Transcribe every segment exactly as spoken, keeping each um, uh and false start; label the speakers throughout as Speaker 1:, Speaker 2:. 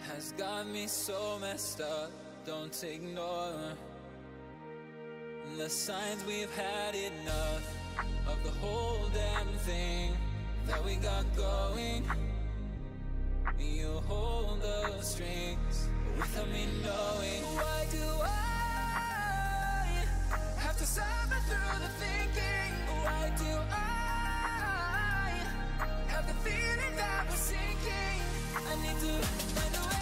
Speaker 1: has got me so messed up. Don't ignore the signs. We've had enough of the whole damn thing that we got going. You hold the strings without me knowing. Why do I have to suffer through the thinking? Why do I have the feeling that we're sinking? I need to find a way.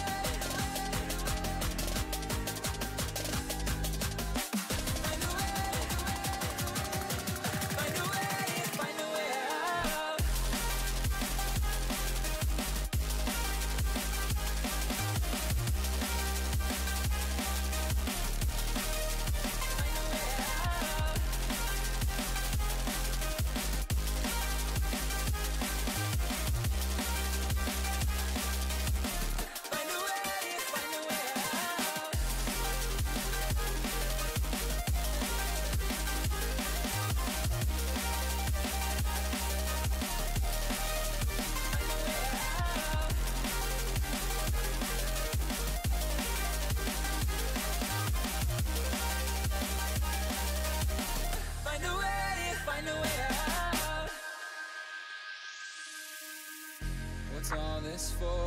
Speaker 1: What's all this for?